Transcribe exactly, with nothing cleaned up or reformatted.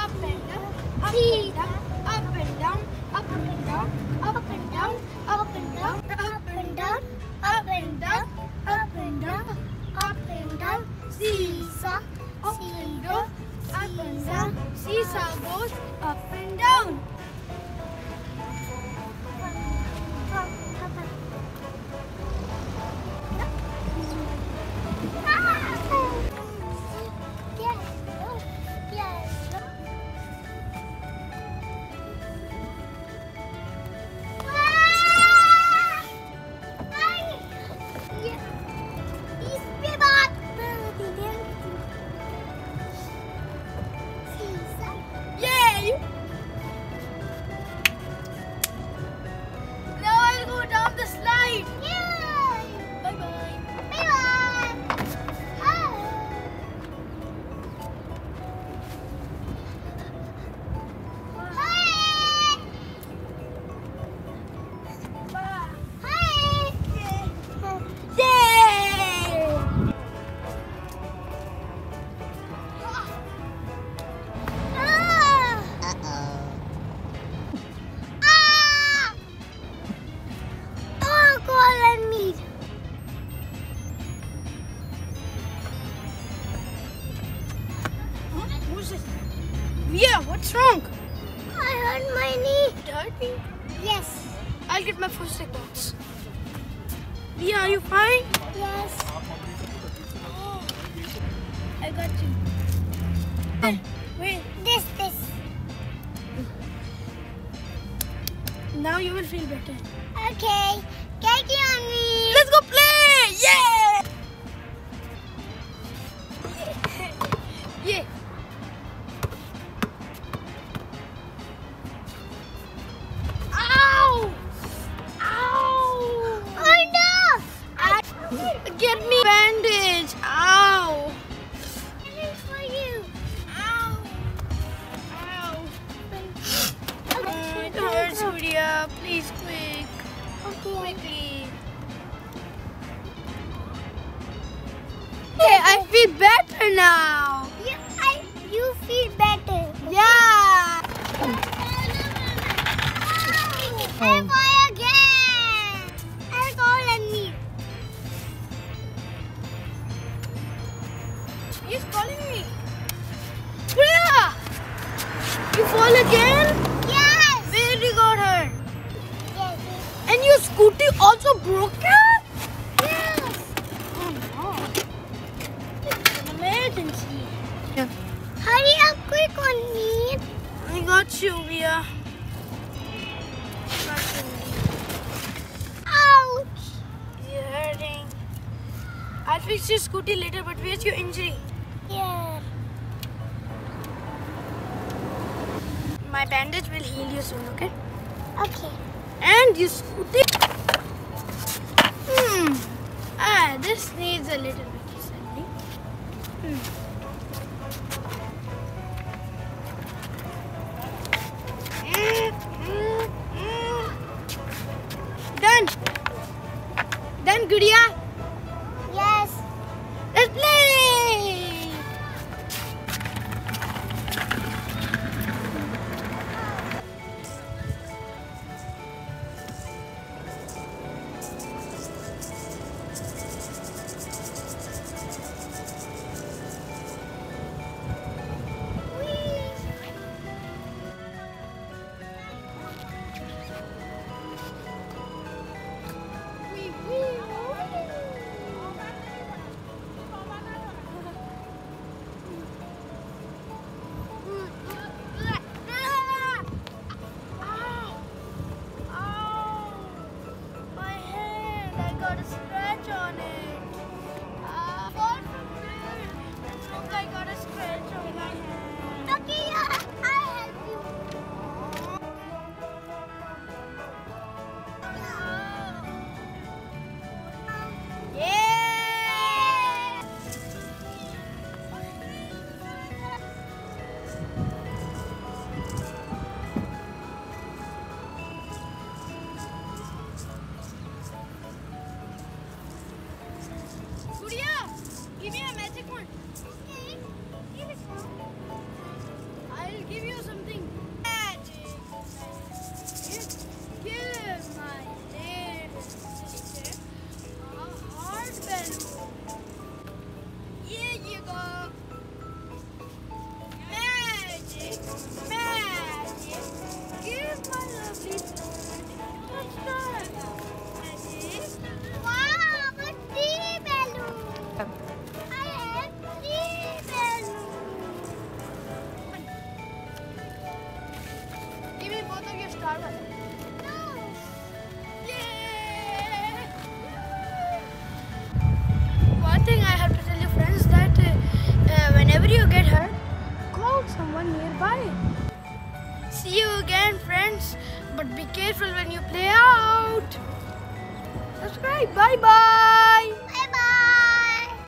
up and down, up and down, up and down, up and down, up and down, up and down, up and down, up and down, up and down, up and down, seesaw, up and down, up and down, seesaw goes up and down. Yeah, what's wrong? I hurt my knee. Dirty? Yes. I'll get my first aid box. Yeah, are you fine? Yes. Oh, I got you. Oh. Wait. This, this. Now you will feel better. Okay. Take it on me. Let's go play! Yeah! Yeah. Ow! Ow! Oh no! I, get me bandage! Ow! It is for you. Ow! Ow! Okay. It hurts, Julia. Please, quick. Okay. Quickly. Okay, I feel better now. You, I, you feel better. Yeah. I'll fall again. I'll call on me. He's calling me. Priya! You fall again? Yes. Where you got hurt? Yes. And your scooty also broken? Yes. Oh no. It's an emergency. Yeah. Hurry up quick on me. I got you, Priya. Ouch. You're hurting. I'll fix your scooty later, but where's your injury? Yeah. My bandage will heal you soon, okay? Okay. And your scooty. Hmm. Ah, this needs a little bit of sanding. Hmm. Done. Done, Gudiya. Yes. Let's play. but be careful when you play out. Subscribe. Bye bye.